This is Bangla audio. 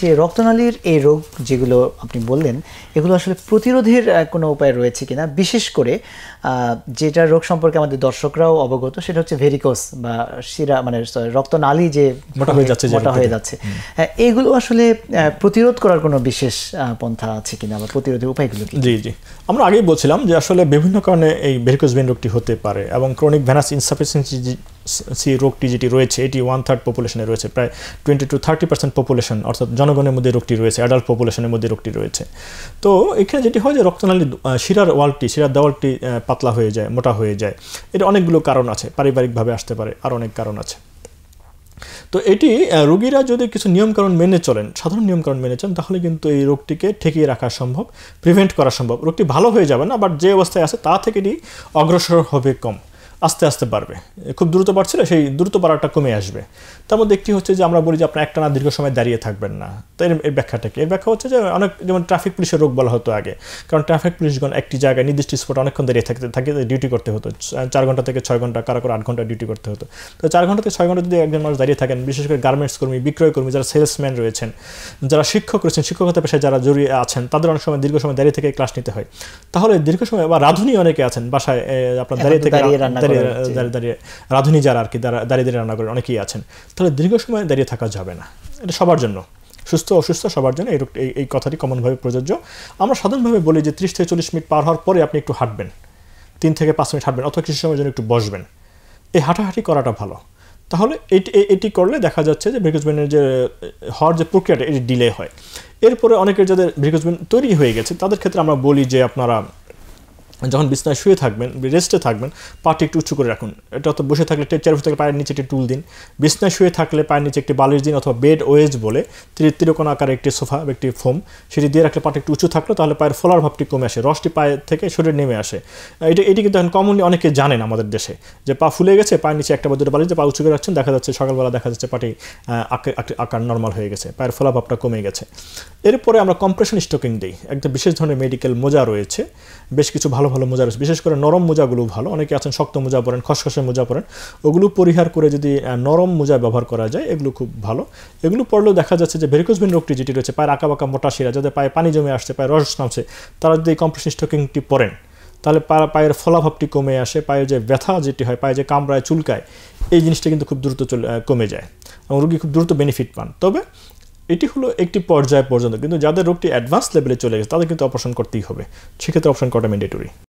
যে রক্তনালীর এই রোগ যেগুলো আপনি বললেন এগুলো আসলে প্রতিরোধের কোনো উপায় রয়েছে কিনা, বিশেষ করে যেটা রোগ সম্পর্কে আমাদের দর্শকরাও অবগত সেটা হচ্ছে ভেরিকোস বা শিরা মানে রক্তনালী যে মোটা হয়ে যাচ্ছে এগুলো আসলে প্রতিরোধ করার কোনো বিশেষ পন্থা আছে কিনা বা প্রতিরোধের উপায়গুলো কি? জি জি, আমরা আগেই বলছিলাম যে আসলে বিভিন্ন কারণে এই ভেরিকোস ভেইন রোগটি হতে পারে এবং ক্রনিক ভেনাস ইনসাফিসিয়েন্সি রোগটি যেটি রয়েছে এটি 1/3 পপুলেশনে রয়েছে, প্রায় 20 to 30% পপুলেশন অর্থাৎ জনগণের মধ্যে রোগটি রয়েছে, অ্যাডাল্ট পপুলেশনের মধ্যে রোগটি রয়েছে। তো এখানে যেটি হয় যে রক্তনালী শিরার দেওয়ালটি পাতলা হয়ে যায়, মোটা হয়ে যায়। এটা অনেকগুলো কারণ আছে, পারিবারিকভাবে আসতে পারে, আর অনেক কারণ আছে। তো এটি রোগীরা যদি কিছু নিয়মকানুন মেনে চলেন, সাধারণ নিয়মকানুন মেনে চলেন, তাহলে কিন্তু এই রোগটিকে ঠেকিয়ে রাখা সম্ভব, প্রিভেন্ট করা সম্ভব। রোগটি ভালো হয়ে যাবে না, বাট যে অবস্থায় আছে তা থেকে এটি অগ্রসর হবে কম, আস্তে আস্তে বাড়বে। খুব দ্রুত বাড়ছিল, সেই দ্রুত বাড়াটা কমে আসবে। তার মধ্যে একটি হচ্ছে যে আমরা বলি যে আপনার একটানা দীর্ঘ সময় দাঁড়িয়ে থাকবেন না। তো এর ব্যাখ্যাটা কি? এর ব্যাখ্যা হচ্ছে যে অনেক, যেমন ট্রাফিক পুলিশের রোগ বলা হতো আগে, কারণ ট্রাফিক পুলিশগণ একটি জায়গায় নির্দিষ্ট স্পটে অনেকক্ষণ দাঁড়িয়ে থাকে ডিউটি করতে হতো, 4 ঘন্টা থেকে 6 ঘন্টা, কারো 8 ঘন্টা ডিউটি করতে হতো। তো 4 ঘন্টা থেকে 6 ঘন্টা যদি একজন মানুষ দাঁড়িয়ে থাকেন, বিশেষ করে গার্মেন্টস কর্মী, বিক্রয় কর্মী, যারা সেলসম্যান রয়েছেন, যারা শিক্ষক রয়েছেন, শিক্ষকতা পেশায় যারা জড়িয়ে আছেন, তাদের অনেক সময় দীর্ঘ সময় দাঁড়িয়ে থেকে ক্লাস নিতে হয়। তাহলে দীর্ঘ সময় বা রাঁধুনি অনেকে আছেন বাসায়, আপনার দাঁড়িয়ে রাঁধুনি যারা আর কি দাঁড়িয়ে রান্না করেন অনেকেই আছেন, তাহলে দীর্ঘ সময় দাঁড়িয়ে থাকা যাবে না। এটা সবার জন্য, সুস্থ অসুস্থ সবার জন্য এই কথাটি কমনভাবে প্রযোজ্য। আমরা সাধারণভাবে বলি যে 30 থেকে 40 মিনিট পার হওয়ার পরে আপনি একটু হাঁটবেন, 3 থেকে 5 মিনিট হাঁটবেন, অথবা কিছু সময়ের জন্য একটু বসবেন। এই হাঁটাহাঁটি করাটা ভালো। তাহলে এটি করলে দেখা যাচ্ছে যে ভেরিকোস ভেইনের যে হওয়ার যে প্রক্রিয়াটা এটি ডিলে হয়। এরপরে অনেকের যাদের ভেরিকোস ভেইন তৈরি হয়ে গেছে তাদের ক্ষেত্রে আমরা বলি যে আপনারা যখন বিছনায় শুয়ে থাকবেন, রেস্টে থাকবেন, পাটি একটু উঁচু করে রাখুন। এটা তো বসে থাকলে চেয়ারে বসে থাকলে পায়ের নিচে একটি টুল দিন, বিছনায় শুয়ে থাকলে পায়ের নিচে একটি বালিশ দিন, অথবা বেড ওয়েজ বলে ত্রিকোণ আকারে একটি সোফা, একটি ফোম, সেটি দিয়ে রাখলে পাটি একটু উঁচু থাকলো, তাহলে পায়ের ফোলার ভাবটি কমে আসে, রসটি পায়ের থেকে শরীরে নেমে আসে। এটি কিন্তু এখন কমনলি অনেকে জানেন আমাদের দেশে, যে পা ফুলে গেছে, পায়ের নিচে একটা বা দুটো বালিশ দিয়ে পা উঁচু করে রাখছেন, দেখা যাচ্ছে সকালবেলা দেখা যাচ্ছে পাটি আকার নর্মাল হয়ে গেছে, পায়ের ফোলা ভাবটা কমে গেছে। এরপরে আমরা কম্প্রেশন স্টকিং দিই, একটা বিশেষ ধরনের মেডিকেল মোজা রয়েছে, বেশ কিছু ভালো ভালো মোজা রয়েছে, বিশেষ করে নরম মোজাগুলো ভালো। অনেকে আছেন শক্ত মোজা পরেন, খসখসে মোজা পরেন, ওগুলো পরিহার করে যদি নরম মোজা ব্যবহার করা যায় এগুলো খুব ভালো। এগুলো পড়লেও দেখা যাচ্ছে যে ভেরিকোস ভেইন রোগটি যেটি রয়েছে, পায়ের আঁকাবাঁকা মোটা শিরা, যাদের পায়ে পানি জমে আসছে, পায়ে রস নামছে, তারা যদি এই কম্প্রেশন স্টকিংটি পরেন তাহলে পায়ের ফলাভাবটি কমে আসে, পায়ে যে ব্যথা যেটি হয়, পায়ে যে কামড়ায় চুলকায়, এই জিনিসটা কিন্তু খুব দ্রুত কমে যায় এবং রোগী খুব দ্রুত বেনিফিট পান। তবে এটি হলো একটি পর্যায় পর্যন্ত, কিন্তু যাদের রোগটি অ্যাডভান্স লেভেলে চলে গেছে তাদের কিন্তু অপারেশন করতেই হবে, সেক্ষেত্রে অপারেশন করাটা ম্যান্ডেটরি।